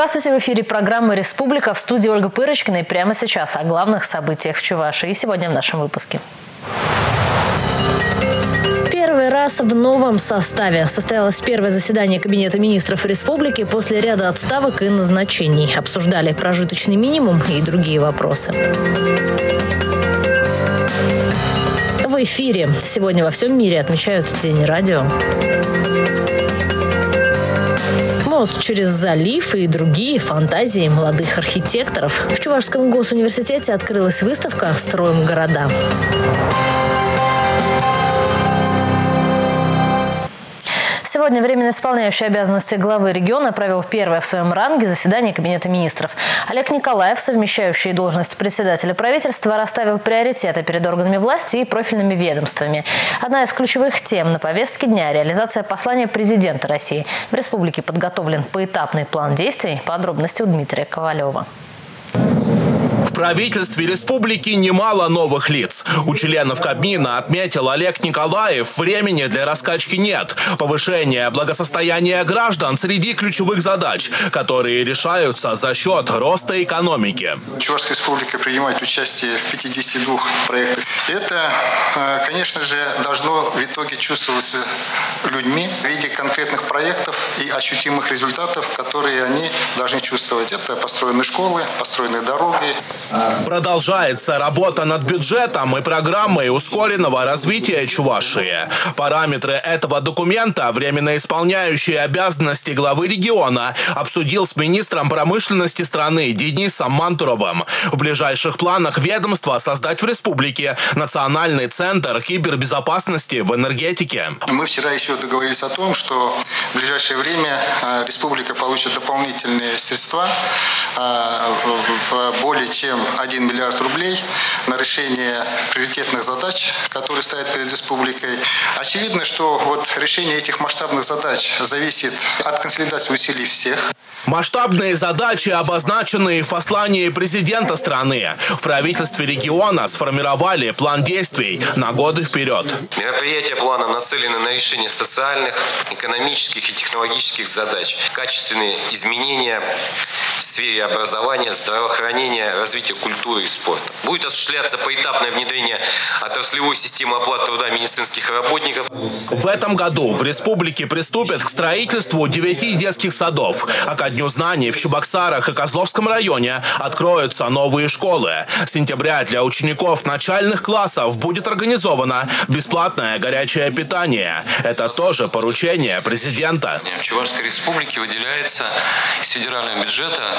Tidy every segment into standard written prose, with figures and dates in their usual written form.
Здравствуйте, в эфире программы «Республика», в студии Ольга Пырочкина. И прямо сейчас о главных событиях в Чувашии. И сегодня в нашем выпуске. Первый раз в новом составе состоялось первое заседание Кабинета министров республики после ряда отставок и назначений. Обсуждали прожиточный минимум и другие вопросы. В эфире. Сегодня во всем мире отмечают День радио. Мост через залив и другие фантазии молодых архитекторов. В Чувашском госуниверситете открылась выставка «Строим города». Сегодня временно исполняющий обязанности главы региона провел первое в своем ранге заседание Кабинета министров. Олег Николаев, совмещающий должность председателя правительства, расставил приоритеты перед органами власти и профильными ведомствами. Одна из ключевых тем на повестке дня – реализация послания президента России. В республике подготовлен поэтапный план действий. Подробности у Дмитрия Ковалева. В правительстве республики немало новых лиц. У членов Кабмина, отметил Олег Николаев, времени для раскачки нет. Повышение благосостояния граждан среди ключевых задач, которые решаются за счет роста экономики. Чувашская республика принимает участие в 52 проектах. Это, конечно же, должно в итоге чувствоваться людьми в виде конкретных проектов и ощутимых результатов, которые они должны чувствовать. Это построенные школы, построенные дороги. Продолжается работа над бюджетом и программой ускоренного развития Чувашии. Параметры этого документа временно исполняющий обязанности главы региона обсудил с министром промышленности страны Денисом Мантуровым. В ближайших планах ведомства создать в республике Национальный центр кибербезопасности в энергетике. Мы вчера еще договорились о том, что в ближайшее время республика получит дополнительные средства более чем 1 миллиард рублей на решение приоритетных задач, которые стоят перед республикой. Очевидно, что решение этих масштабных задач зависит от консолидации усилий всех. Масштабные задачи, обозначенные в послании президента страны. В правительстве региона сформировали план действий на годы вперед. Мероприятия плана нацелены на решение социальных, экономических и технологических задач, качественные изменения в сфере образования, здравоохранения, развития культуры и спорта. Будет осуществляться поэтапное внедрение отраслевой системы оплаты труда медицинских работников. В этом году в республике приступят к строительству 9 детских садов. А ко Дню знаний в Чебоксарах и Козловском районе откроются новые школы. С сентября для учеников начальных классов будет организовано бесплатное горячее питание. Это тоже поручение президента. В Чувашской республике выделяется из федерального бюджета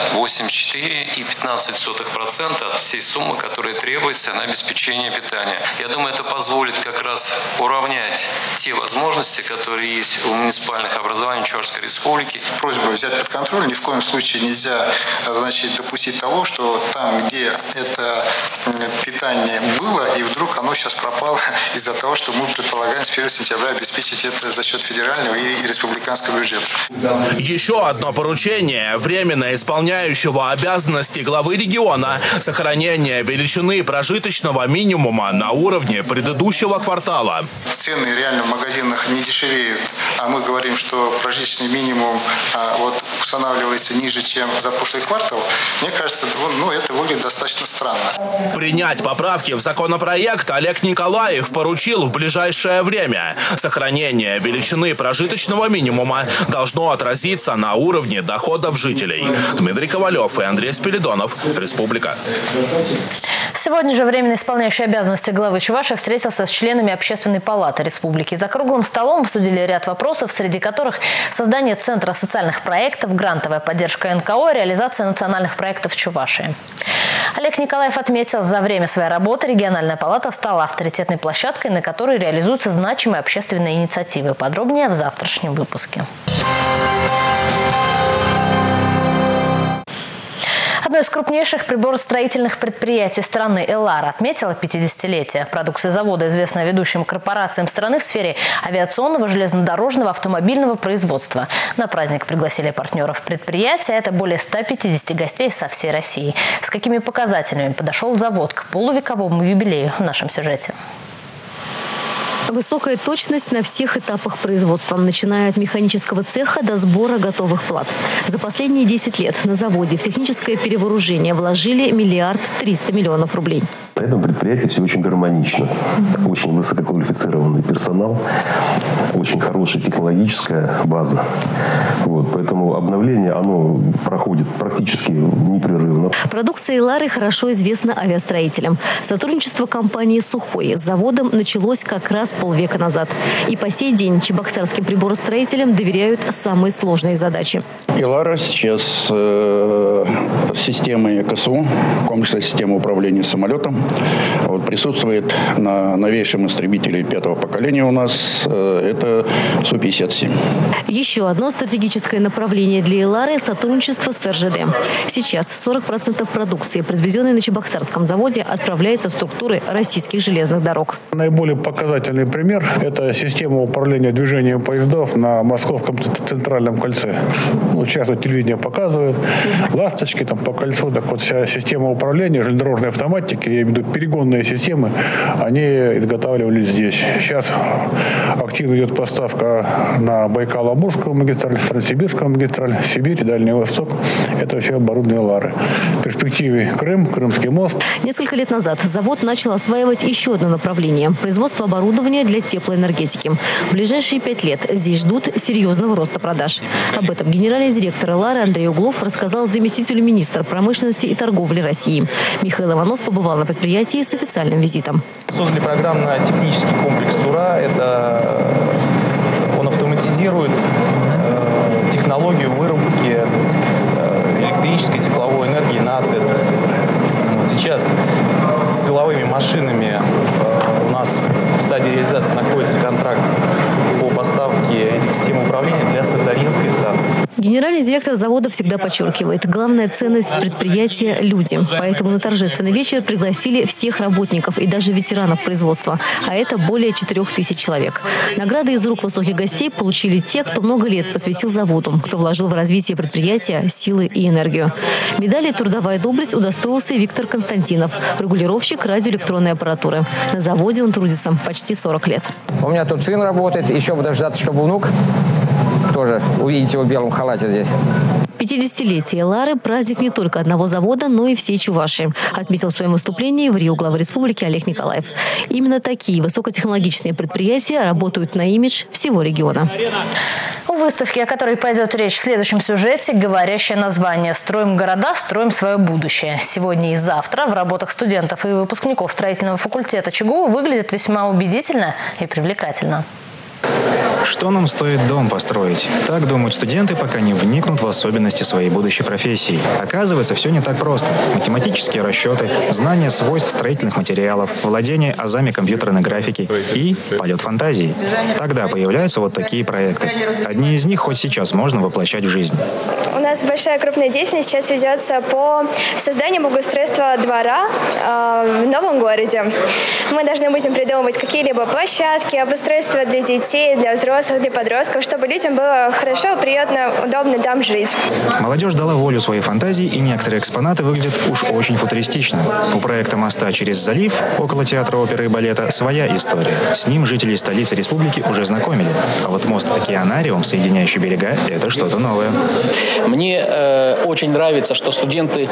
84,15% от всей суммы, которая требуется на обеспечение питания. Я думаю, это позволит как раз уравнять те возможности, которые есть у муниципальных образований Чувашской республики. Просьба взять под контроль. Ни в коем случае нельзя, допустить того, что там, где это питание было, и вдруг оно сейчас пропало из-за того, что мы предполагаем с 1 сентября обеспечить это за счет федерального и республиканского бюджета. Еще одно поручение временно исполняющего обязанности главы региона – сохранение величины прожиточного минимума на уровне предыдущего квартала. Цены реально в магазинах не дешевеют, а мы говорим, что прожиточный минимум устанавливается ниже, чем за прошлый квартал. Мне кажется, это выглядит достаточно странно. Принять поправки в законопроект Олег Николаев поручил в ближайшее время. Сохранение величины прожиточного минимума должно отразиться на уровне доходов жителей. Дмитрий Ковалев и Андрей Спиридонов. Республика. Сегодня же временно исполняющий обязанности главы Чувашии встретился с членами Общественной палаты республики. За круглым столом обсудили ряд вопросов, среди которых создание Центра социальных проектов, грантовая поддержка НКО и реализация национальных проектов в Чувашии. Олег Николаев отметил, за время своей работы региональная палата стала авторитетной площадкой, на которой реализуются значимые общественные инициативы. Подробнее в завтрашнем выпуске. Одно из крупнейших приборостроительных предприятий страны «Элар» отметило 50-летие. Продукция завода известна ведущим корпорациям страны в сфере авиационного, железнодорожного, автомобильного производства. На праздник пригласили партнеров предприятия. Это более 150 гостей со всей России. С какими показателями подошел завод к полувековому юбилею в нашем сюжете. Высокая точность на всех этапах производства, начиная от механического цеха до сбора готовых плат. За последние 10 лет на заводе в техническое перевооружение вложили 1 300 000 000 рублей. На этом предприятии все очень гармонично. Очень высококвалифицированный персонал, очень хорошая технологическая база. Поэтому обновление оно проходит практически непрерывно. Продукция Элары хорошо известна авиастроителям. Сотрудничество компании «Сухой» с заводом началось как раз полвека назад. И по сей день чебоксарским приборостроителям доверяют самые сложные задачи. Элара сейчас системой КСУ, комплексная система управления самолетом, присутствует на новейшем истребителе 5-го поколения у нас. Это Су-57. Еще одно стратегическое направление для Элары – сотрудничество с РЖД. Сейчас 40% продукции, произведенной на Чебоксарском заводе, отправляется в структуры российских железных дорог. Наиболее показательный пример – это система управления движением поездов на Московском центральном кольце. Сейчас телевидение показывает ласточки по кольцу. Так вот, вся система управления железнодорожной автоматики, я имею в виду перегонные системы, они изготавливались здесь. Сейчас активно идет поставка на Байкало-Амурскую магистраль, Транссибирскую магистраль, Сибирь, Дальний Восток. Это все оборудование Элары. В перспективе Крым, Крымский мост. Несколько лет назад завод начал осваивать еще одно направление – производство оборудования для теплоэнергетики. В ближайшие 5 лет здесь ждут серьезного роста продаж. Об этом генеральный директор Элары Андрей Углов рассказал заместителю министра промышленности и торговли России. Михаил Иванов побывал на предприятии с официальным визитом. Создали программно-технический комплекс УРА. Он автоматизирует технологию выработки электрической и тепловой энергии на ТЭЦ. Сейчас с силовыми машинами у нас в стадии реализации находится контракт по поставке этих систем управления для Сахалинской станции. Генеральный директор завода всегда подчеркивает, главная ценность предприятия – люди. Поэтому на торжественный вечер пригласили всех работников и даже ветеранов производства. А это более 4000 человек. Награды из рук высоких гостей получили те, кто много лет посвятил заводу, кто вложил в развитие предприятия силы и энергию. Медали «Трудовая доблесть» удостоился Виктор Константинов, регулировщик радиоэлектронной аппаратуры. На заводе он трудится почти 40 лет. У меня тут сын работает, еще буду дождаться, чтобы внук тоже увидите его в белом халате здесь. 50-летие Элары – праздник не только одного завода, но и всей Чувашии, отметил в своем выступлении в Рио глава республики Олег Николаев. Именно такие высокотехнологичные предприятия работают на имидж всего региона. У выставки, о которой пойдет речь в следующем сюжете, говорящее название «Строим города, строим свое будущее». Сегодня и завтра в работах студентов и выпускников строительного факультета ЧГУ выглядит весьма убедительно и привлекательно. Что нам стоит дом построить? Так думают студенты, пока не вникнут в особенности своей будущей профессии. Оказывается, все не так просто. Математические расчеты, знание свойств строительных материалов, владение азами компьютерной графики и полет фантазии. Тогда появляются вот такие проекты. Одни из них хоть сейчас можно воплощать в жизнь. У нас большая крупная деятельность сейчас ведется по созданию благоустройства двора в новом городе. Мы должны будем придумывать какие-либо площадки, обустройства для детей, для взрослых, для подростков, чтобы людям было хорошо, приятно, удобно там жить. Молодежь дала волю своей фантазии, и некоторые экспонаты выглядят уж очень футуристично. У проекта моста через залив, около театра оперы и балета, своя история. С ним жители столицы республики уже знакомили. А вот мост «Океанариум», соединяющий берега, это что-то новое. Мне очень нравится, что студенты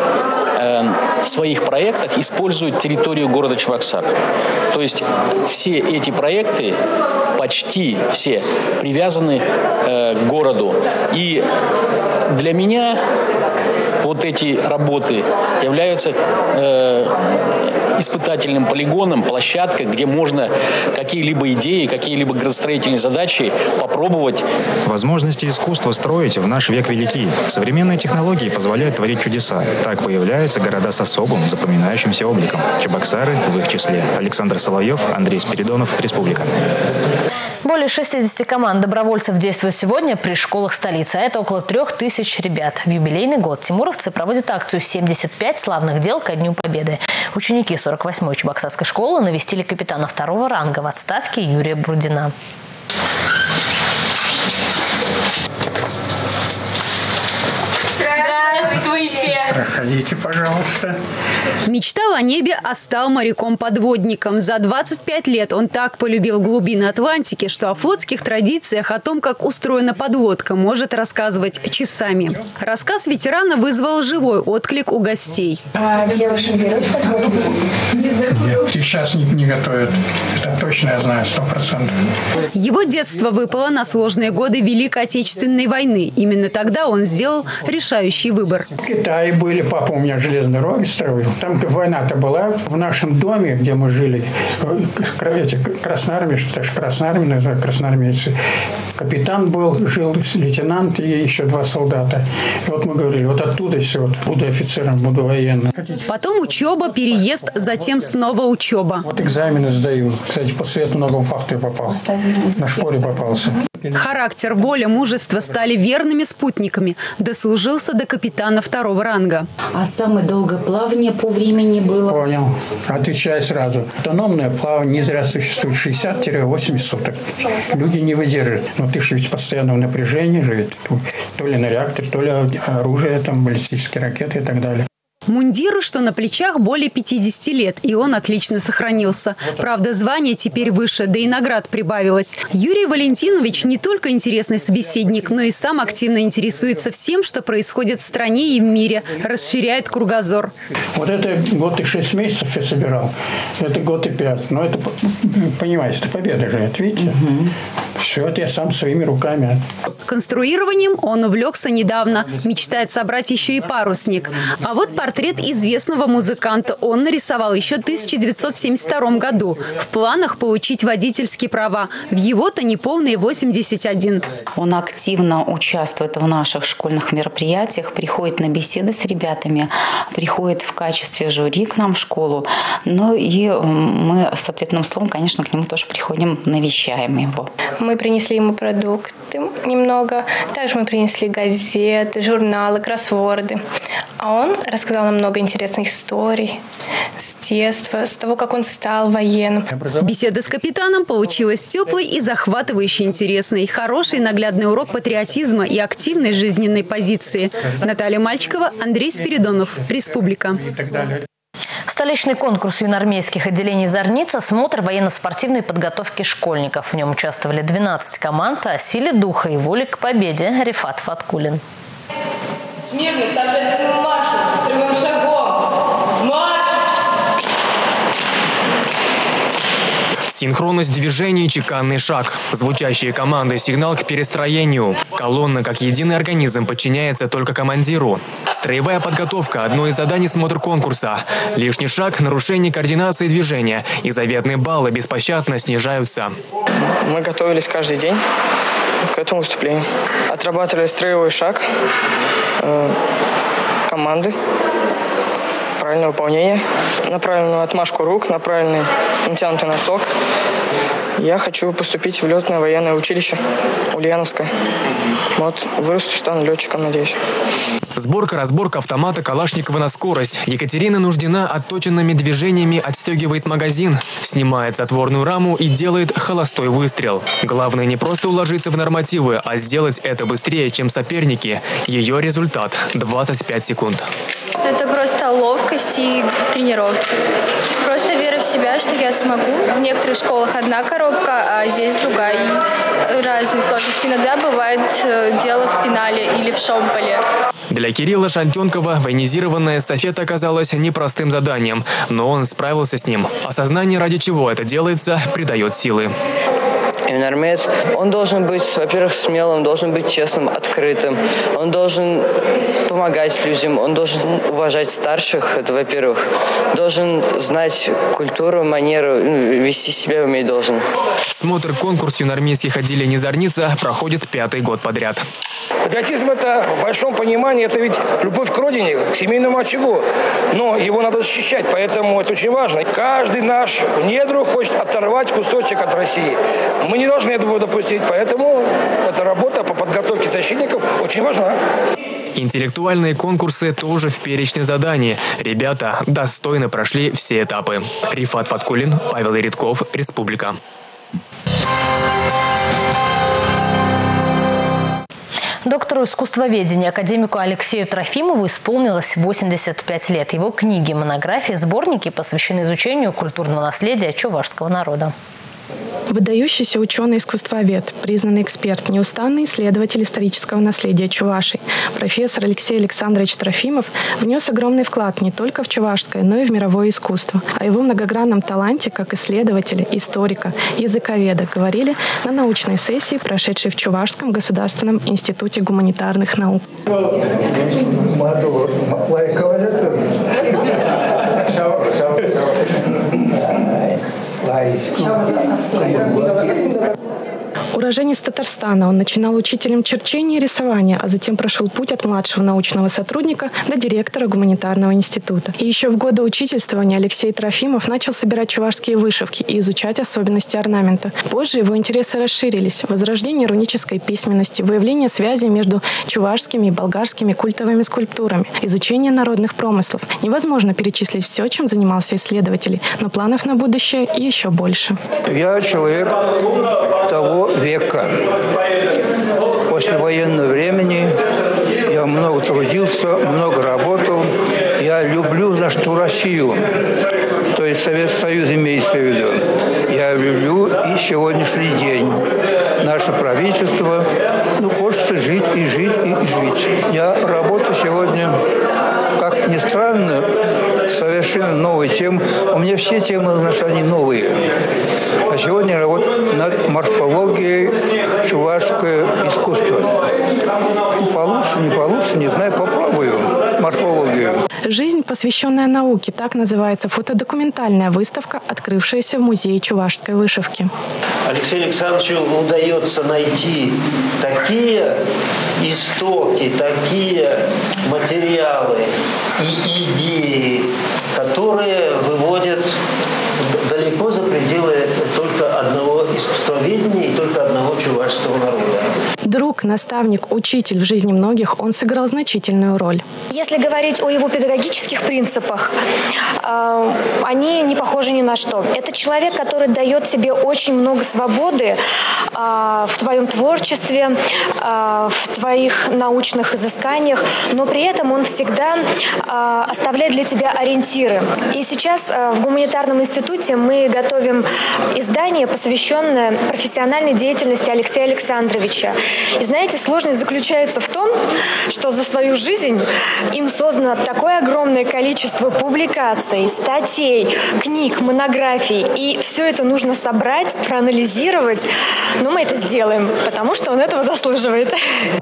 в своих проектах используют территорию города Чебоксар. То есть все эти проекты, почти все, привязаны к городу. И для меня вот эти работы являются испытательным полигоном, площадкой, где можно какие-либо идеи, какие-либо градостроительные задачи попробовать. Возможности искусства строить в наш век велики. Современные технологии позволяют творить чудеса. Так появляются города с особым, запоминающимся обликом. Чебоксары в их числе. Александр Соловьев, Андрей Спиридонов, Республика. Более 60 команд добровольцев действуют сегодня при школах столицы. А это около 3000 ребят. В юбилейный год тимуровцы проводят акцию «75 славных дел ко Дню Победы». Ученики 48-й Чебоксарской школы навестили капитана 2-го ранга в отставке Юрия Брудина. Здравствуйте! Проходите, пожалуйста. Мечтал о небе, а стал моряком-подводником. За 25 лет он так полюбил глубины Атлантики, что о флотских традициях, о том, как устроена подводка, может рассказывать часами. Рассказ ветерана вызвал живой отклик у гостей. Девушек берут подводку? Нет, сейчас не готовят. Это точно я знаю, 100%. Его детство выпало на сложные годы Великой Отечественной войны. Именно тогда он сделал решающий выбор. В Китае были, папа у меня железные дороги строил. Там война-то была. В нашем доме, где мы жили, эти красноармейцы. Капитан жил, лейтенант и еще 2 солдата. И вот мы говорили, вот оттуда все, вот, буду офицером, буду военным. Потом учеба, переезд, затем снова учеба. Вот экзамены сдаю. Кстати, после этого много в факты попал. На шпоре попался. Характер, воля, мужество стали верными спутниками. Дослужился до капитана 2-го ранга. А самое долгое плавание по времени было? Понял. Отвечаю сразу. Автономное плавание не зря существует 60-80 суток. Люди не выдержат. Но ты же ведь постоянно в напряжении живет. То ли на реактор, то ли оружие, там, баллистические ракеты и так далее. Мундиру, что на плечах, более 50 лет, и он отлично сохранился. Правда, звание теперь выше, да и наград прибавилось. Юрий Валентинович не только интересный собеседник, но и сам активно интересуется всем, что происходит в стране и в мире, расширяет кругозор. Вот это год и 6 месяцев я собирал, это год и 5. Но это, понимаете, это победа же, это видите? Угу. Все это я сам своими руками. Конструированием он увлекся недавно. Мечтает собрать еще и парусник. А вот портрет известного музыканта он нарисовал еще в 1972 году. В планах получить водительские права. В его-то неполные 81. Он активно участвует в наших школьных мероприятиях, приходит на беседы с ребятами, приходит в качестве жюри к нам в школу. Ну и мы с ответным словом, конечно, к нему тоже приходим, навещаем его. Мы принесли ему продукты немного. Также мы принесли газеты, журналы, кроссворды. А он рассказал нам много интересных историй с детства, с того, как он стал военным. Беседа с капитаном получилась теплой и захватывающе интересной. Хороший наглядный урок патриотизма и активной жизненной позиции. Наталья Мальчикова, Андрей Спиридонов, Республика. Столичный конкурс юноармейских отделений «Зорница» – смотр военно-спортивной подготовки школьников. В нем участвовали 12 команд, о силе духа и воле к победе. Рифат Фаткулин. Смирно, торжественным маршем, строевым шагом. Марш! Синхронность движений, чеканный шаг. Звучащие команды – сигнал к перестроению. Колонна, как единый организм, подчиняется только командиру. Строевая подготовка – одно из заданий смотра конкурса. Лишний шаг – нарушение координации движения, и заветные баллы беспощадно снижаются. Мы готовились каждый день к этому выступлению. Отрабатывали строевой шаг, команды, правильное выполнение, на правильную отмашку рук, на правильный натянутый носок. Я хочу поступить в летное военное училище Ульяновское. Вот, вырасту, стану летчиком, надеюсь. Сборка-разборка автомата Калашникова на скорость. Екатерина Нуждина отточенными движениями отстегивает магазин, снимает затворную раму и делает холостой выстрел. Главное не просто уложиться в нормативы, а сделать это быстрее, чем соперники. Ее результат – 25 секунд. Это просто ловкость и тренировки. Просто вера в себя, что я смогу. В некоторых школах одна коробка, а здесь другая. И разные сложности. Иногда бывает дело в пенале или в шомполе. Для Кирилла Шантенкова военизированная эстафета оказалась непростым заданием, но он справился с ним. Осознание, ради чего это делается, придает силы. Юноармеец, он должен быть, во-первых, смелым, должен быть честным, открытым. Он должен помогать людям, он должен уважать старших, это во-первых. Должен знать культуру, манеру, вести себя уметь должен. Смотр конкурс юноармейских отделений «Зорница» проходит 5-й год подряд. Патриотизм – это в большом понимании, это ведь любовь к родине, к семейному очагу. Но его надо защищать, поэтому это очень важно. Каждый наш недруг хочет оторвать кусочек от России. Мы не должны этого допустить, поэтому эта работа по подготовке защитников очень важна. Интеллектуальные конкурсы тоже в перечне заданий. Ребята достойно прошли все этапы. Рифат Фаткулин, Павел Иридков, Республика. Доктору искусствоведения, академику Алексею Трофимову исполнилось 85 лет. Его книги, монографии, сборники посвящены изучению культурного наследия чувашского народа. Выдающийся ученый-искусствовед, признанный эксперт, неустанный исследователь исторического наследия Чувашии, профессор Алексей Александрович Трофимов внес огромный вклад не только в чувашское, но и в мировое искусство. О его многогранном таланте как исследователя, историка, языковеда говорили на научной сессии, прошедшей в Чувашском государственном институте гуманитарных наук. Уроженец Татарстана, он начинал учителем черчения и рисования, а затем прошел путь от младшего научного сотрудника до директора гуманитарного института. И еще в годы учительствования Алексей Трофимов начал собирать чувашские вышивки и изучать особенности орнамента. Позже его интересы расширились. Возрождение рунической письменности, выявление связей между чувашскими и болгарскими культовыми скульптурами, изучение народных промыслов. Невозможно перечислить все, чем занимался исследователь, но планов на будущее еще больше. Я человек того века. После военного времени я много трудился, много работал. Я люблю нашу Россию, то есть Советский Союз имеется в виду. Я люблю и сегодняшний день. Наше правительство хочется жить и жить и жить. Я работаю сегодня, как ни странно, совершенно новые темы. У меня все темы, они новые. А сегодня работаю над морфологией чувашского искусства. Получится, не получится, не знаю, попробую морфологию. «Жизнь, посвященная науке» – так называется фотодокументальная выставка, открывшаяся в Музее чувашской вышивки. Алексею Александровичу удается найти такие истоки, такие материалы и идеи, которые выводят далеко за пределы только одного искусствоведения и только одного чувашского народа. Друг, наставник, учитель в жизни многих, он сыграл значительную роль. Если говорить о его педагогических принципах, они не похожи ни на что. Это человек, который дает тебе очень много свободы в твоем творчестве, в твоих научных изысканиях, но при этом он всегда оставляет для тебя ориентиры. И сейчас в гуманитарном институте мы готовим издание, посвященное профессиональной деятельности Алексея Александровича. И знаете, сложность заключается в том, что за свою жизнь им создано такое огромное количество публикаций, статей, книг, монографий. И все это нужно собрать, проанализировать. Но мы это сделаем, потому что он этого заслуживает.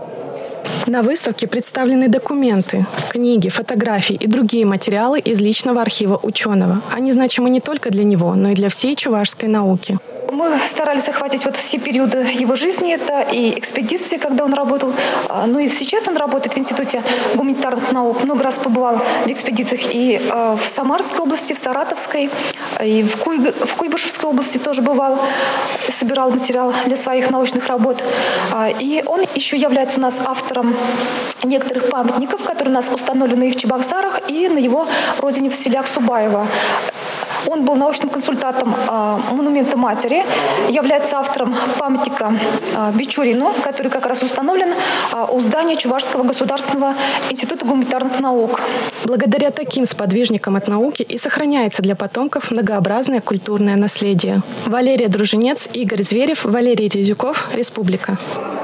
На выставке представлены документы, книги, фотографии и другие материалы из личного архива ученого. Они значимы не только для него, но и для всей чувашской науки. Мы старались охватить все периоды его жизни. Это и экспедиции, когда он работал. Ну и сейчас он работает в Институте гуманитарных наук. Много раз побывал в экспедициях и в Самарской области, в Саратовской, и в Куйбышевской области тоже бывал. Собирал материал для своих научных работ. И он еще является у нас автором некоторых памятников, которые у нас установлены и в Чебоксарах, и на его родине в селе Аксубаево. Он был научным консультантом монумента матери, является автором памятника Бичурину, который как раз установлен у здания Чувашского государственного института гуманитарных наук. Благодаря таким сподвижникам от науки и сохраняется для потомков многообразное культурное наследие. Валерия Дружинец, Игорь Зверев, Валерий Резюков, Республика.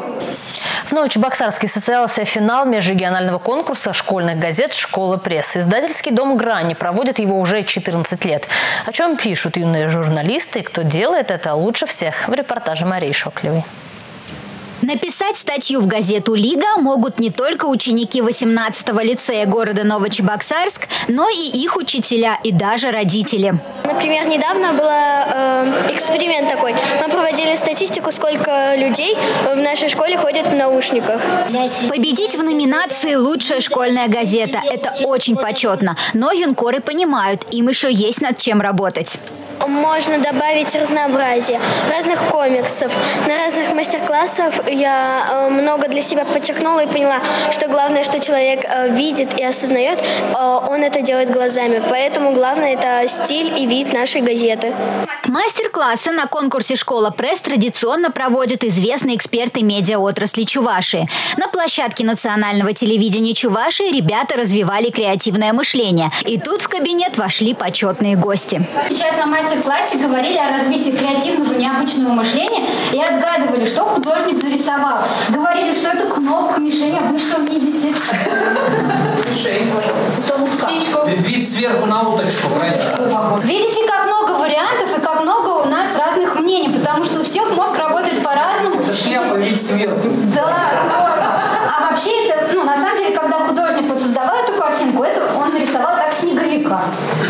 В Новочебоксарске состоялся финал межрегионального конкурса школьных газет «Школа прессы». Издательский дом «Грани» проводит его уже 14 лет. О чем пишут юные журналисты и кто делает это лучше всех, в репортаже Марии Шоклевой. Написать статью в газету «Лига» могут не только ученики 18-го лицея города Новочебоксарск, но и их учителя и даже родители. Например, недавно был эксперимент такой. Мы проводили статистику, сколько людей в нашей школе ходят в наушниках. Победить в номинации «Лучшая школьная газета» – это очень почетно. Но юнкоры понимают, им еще есть над чем работать. можно добавить разнообразие, разных комиксов. На разных мастер-классах я много для себя подчеркнула и поняла, что главное, что человек видит и осознает, он это делает глазами. Поэтому главное – это стиль и вид нашей газеты. Мастер-классы на конкурсе «Школа Пресс» традиционно проводят известные эксперты медиаотрасли Чувашии. На площадке национального телевидения Чувашии ребята развивали креативное мышление. И тут в кабинет вошли почетные гости. Сейчас на мастер-классе говорили о развитии креативного необычного мышления и отгадывали, что художник зарисовал. Говорили, что это кнопка, мишень, а вы что видите? Мишень. Вид сверху на уточку. Видите, как много вариантов и как много у нас разных мнений, потому что у всех мозг работает по-разному. Это шляпа, вид сверху. Да, здорово. А вообще это, на самом деле, когда художник вот создавал эту картинку, это он нарисовал так снеговика.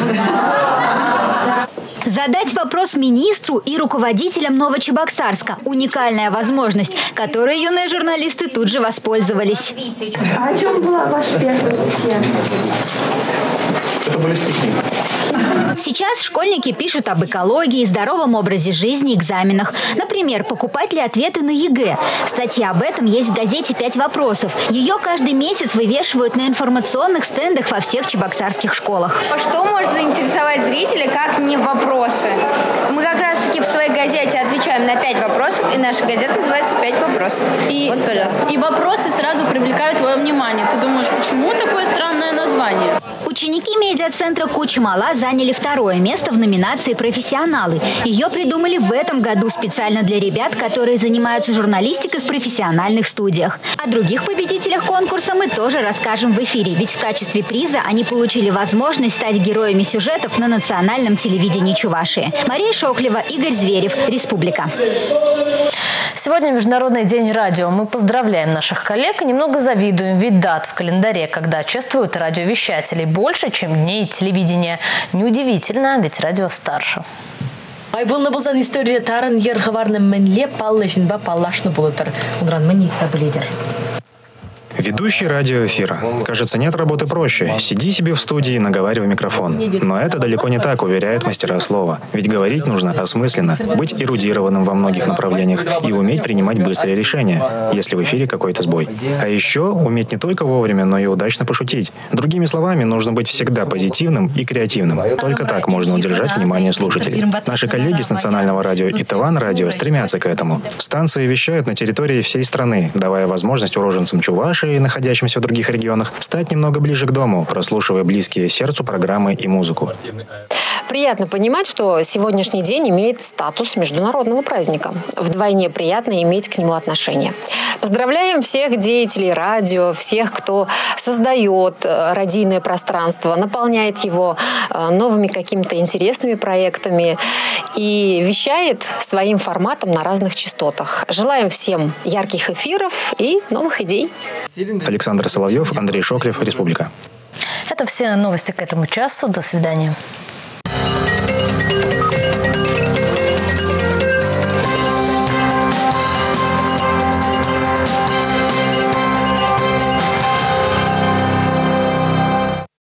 Задать вопрос министру и руководителям Новочебоксарска – уникальная возможность, которой юные журналисты тут же воспользовались. А о чем была ваша первая статья? Это были стихи. Сейчас школьники пишут об экологии, здоровом образе жизни, экзаменах. Например, покупать ли ответы на ЕГЭ. Статья об этом есть в газете «5 вопросов». Ее каждый месяц вывешивают на информационных стендах во всех чебоксарских школах. Что может заинтересовать зрителя, как не вопросы? Мы как раз-таки в своей газете отвечаем на 5 вопросов, и наша газета называется «5 вопросов». Вот, пожалуйста. И вопросы сразу привлекают твое внимание. Ты думаешь, почему такое странное название? Ученики медиацентра Куча-Мала заняли второе место в номинации «Профессионалы». Ее придумали в этом году специально для ребят, которые занимаются журналистикой в профессиональных студиях. О других победителях конкурса мы тоже расскажем в эфире, ведь в качестве приза они получили возможность стать героями сюжетов на национальном телевидении Чувашии. Мария Шоклева, Игорь Зверев, Республика. Сегодня Международный день радио. Мы поздравляем наших коллег и немного завидуем, ведь дат в календаре, когда чествуют радиовещателей, больше, чем дней телевидения. Неудивительно, ведь радио старше. Айболна болсан история тарын ерхаварны менле паллышин ба паллашны болотар. Унран маница блидер. Ведущий радиоэфира. Кажется, нет работы проще. Сиди себе в студии, наговаривай в микрофон. Но это далеко не так, уверяют мастера слова. Ведь говорить нужно осмысленно, быть эрудированным во многих направлениях и уметь принимать быстрые решения, если в эфире какой-то сбой. А еще уметь не только вовремя, но и удачно пошутить. Другими словами, нужно быть всегда позитивным и креативным. Только так можно удержать внимание слушателей. Наши коллеги с Национального радио и Таван радио стремятся к этому. Станции вещают на территории всей страны, давая возможность уроженцам Чувашии, находящимся в других регионах, стать немного ближе к дому, прослушивая близкие сердцу программы и музыку. Приятно понимать, что сегодняшний день имеет статус международного праздника. Вдвойне приятно иметь к нему отношение. Поздравляем всех деятелей радио, всех, кто создает радийное пространство, наполняет его новыми какими-то интересными проектами и вещает своим форматом на разных частотах. Желаем всем ярких эфиров и новых идей. Александр Соловьев, Андрей Шоклев, Республика. Это все новости к этому часу. До свидания.